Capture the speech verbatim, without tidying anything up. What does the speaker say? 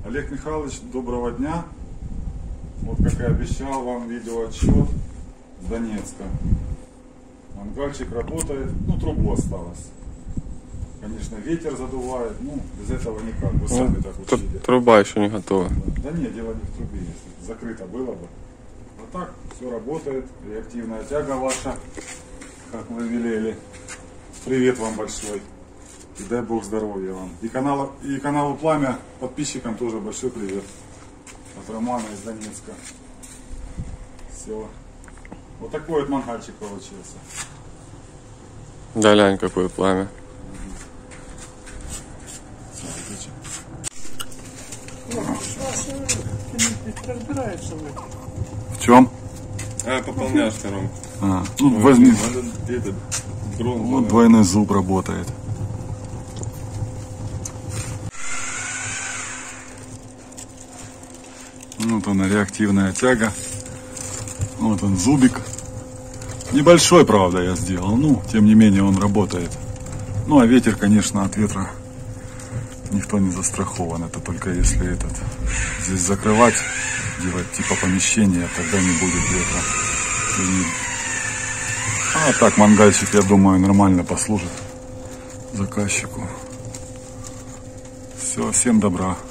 Олег Михайлович, доброго дня. Вот как и обещал вам видеоотчет с Донецка. Мангальчик работает, ну трубу осталось. Конечно, ветер задувает, ну без этого никак, вы сами ну, так учили. Труба еще не готова. Да нет, дело не в трубе, если закрыто было бы. Вот так все работает, реактивная тяга ваша, как вы велели. Привет вам большой. И дай Бог здоровья вам. И, канала, и каналу Пламя, подписчикам тоже большой привет. От Романа из Донецка. Все. Вот такой вот мангальчик получился. Да, лянь, какое пламя. В чем? А, пополняешь втором. А, ну, возьми. Этот, дрон, вот двойной зуб работает. Вот она, реактивная тяга. Вот он, зубик. Небольшой, правда, я сделал. Ну, тем не менее, он работает. Ну, а ветер, конечно, от ветра никто не застрахован. Это только если этот здесь закрывать, делать типа помещения, тогда не будет ветра. И... А так, мангальчик, я думаю, нормально послужит заказчику. Все, всем добра.